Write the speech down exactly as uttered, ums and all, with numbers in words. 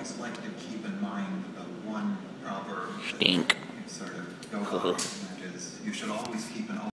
always like to keep in mind the one proverb Stink. that you sort of go by, and that is, you should always keep an open